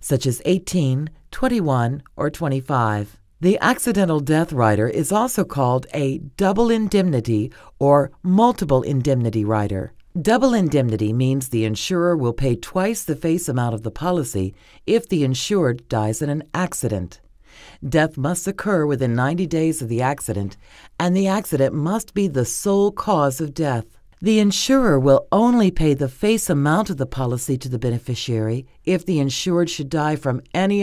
such as 18, 21, or 25. The accidental death rider is also called a double indemnity or multiple indemnity rider. Double indemnity means the insurer will pay twice the face amount of the policy if the insured dies in an accident. Death must occur within 90 days of the accident, and the accident must be the sole cause of death. The insurer will only pay the face amount of the policy to the beneficiary if the insured should die from any